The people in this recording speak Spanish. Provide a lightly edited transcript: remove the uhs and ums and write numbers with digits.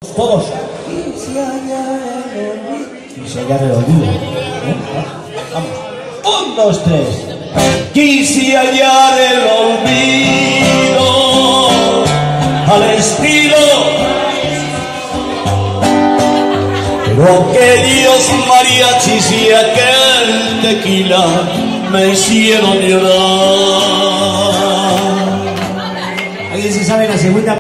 Todos. Quise hallar el olvido. Vamos. 1, 2, 3. Quise hallar el olvido al estilo, pero aquellos mariachis y aquel tequila me hicieron llorar. ¿Alguien se sabe la segunda?